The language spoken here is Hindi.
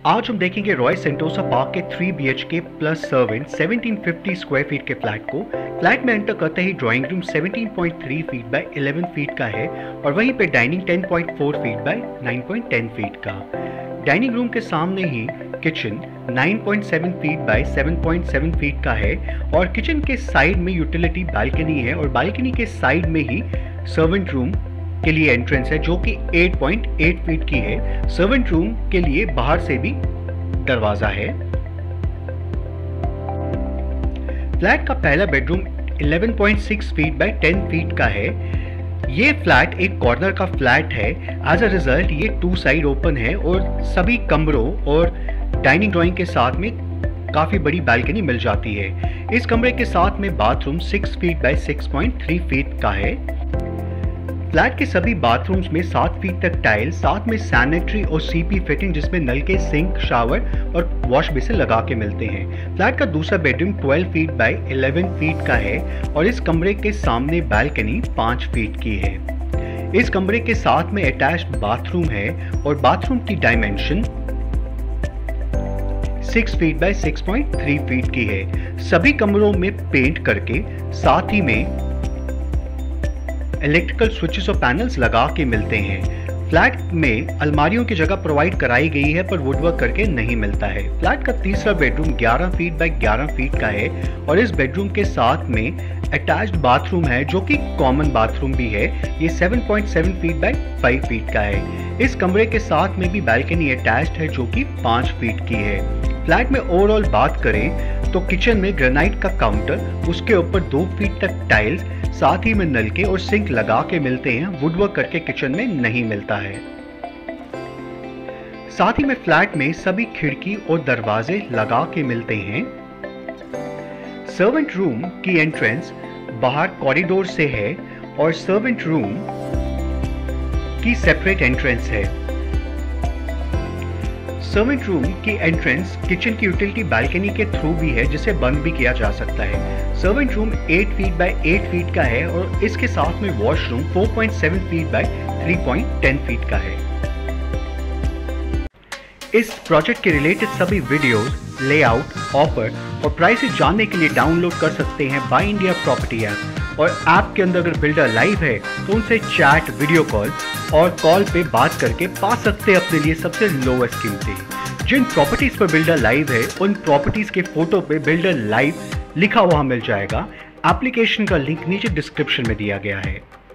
आज हम देखेंगे रॉयल सेंटोसा पार्क के 3 BHK plus servant 1750 square feet के फ्लैट को। फ्लैट में एंटर करते ही drawing room 17.3 feet by 11 feet का है और वहीं पे डाइनिंग 10.4 फीट बाय 9.10 फीट का। डाइनिंग रूम के सामने ही किचन 9.7 फीट बाय 7.7 फीट का है और किचन के साइड में यूटिलिटी बालकनी है और बालकनी के साइड में ही सर्वेंट रूम के लिए एंट्रेंस है जो कि 8.8 फीट की है। सर्वेंट रूम के लिए बाहर से भी दरवाजा है। फ्लैट का पहला बेडरूम 11.6 फीट बाय 10 फीट का है। ये फ्लैट एक कॉर्नर का फ्लैट है। एज अ रिजल्ट ये 2 साइड ओपन है और सभी कमरों और डाइनिंग ड्राइंग के साथ में काफी बड़ी बालकनी मिल जाती है। इस कमरे के साथ में बाथरूम 6 फीट बाय 6.3 फीट का है। फ्लैट के सभी बाथरूम्स में 7 फीट तक टाइल, साथ में सैनिटरी और सीपी फिटिंग जिसमें नल के सिंक, शावर और वॉश बेसिन लगा के मिलते हैं। फ्लैट का दूसरा बेडरूम 12 फीट बाय 11 फीट का है और इस कमरे के सामने बालकनी 5 फीट की है। इस कमरे के साथ में अटैच्ड बाथरूम है और बाथरूम की डायमेंशन 6 फीट बाय 6.3 फीट की है। सभी कमरों में पेंट करके साथ ही में इलेक्ट्रिकल स्विचेस और पैनल्स लगा के मिलते हैं। फ्लैट में अलमारियों की जगह प्रोवाइड कराई गई है पर वुडवर्क करके नहीं मिलता है। फ्लैट का तीसरा बेडरूम 11 फीट बाय 11 फीट का है और इस बेडरूम के साथ में अटैच्ड बाथरूम है जो कि कॉमन बाथरूम भी है। ये 7.7 फीट बाय 5 फीट का है। इस कमरे के साथ में भी बालकनी अटैच्ड है जो कि 5 फीट की है। फ्लैट में ओवरऑल बात करें तो किचन में ग्रेनाइट का काउंटर, उसके ऊपर 2 फीट तक टाइल्स, साथ ही में नल के और सिंक लगा के मिलते हैं। वुडवर्क करके किचन में नहीं मिलता है। साथ ही में फ्लैट में सभी खिड़की और दरवाजे लगा के मिलते हैं। सर्वेंट रूम की एंट्रेंस बाहर कॉरिडोर से है और सर्वेंट रूम की सेपरेट एंट्रेंस है। सर्वेंट रूम की एंट्रेंस किचन की यूटिलिटी बालकनी के थ्रू भी है जिसे बंद भी किया जा सकता है। Servant room 8 feet by 8 feet का है और इसके साथ में वॉशरूम 4.7 फीट बाय 3.10 फीट का है। इस प्रोजेक्ट के रिलेटेड सभी वीडियोस, लेआउट, ऑफर और प्राइसेस जानने के लिए डाउनलोड कर सकते हैं बाय इंडिया प्रॉपर्टी ऐप। और ऐप के अंदर अगर बिल्डर लाइव है तो उनसे चैट, वीडियो कॉल और कॉल पे बात करके पा सकते हैं अपने लिए सबसे लोएस्ट कीमतें। जिन प्रॉपर्टीज पर बिल्डर लाइव है उन प्रॉपर्टीज के फोटो पे बिल्डर लाइव लिखा हुआ मिल जाएगा। एप्लीकेशन का लिंक नीचे डिस्क्रिप्शन में दिया गया है।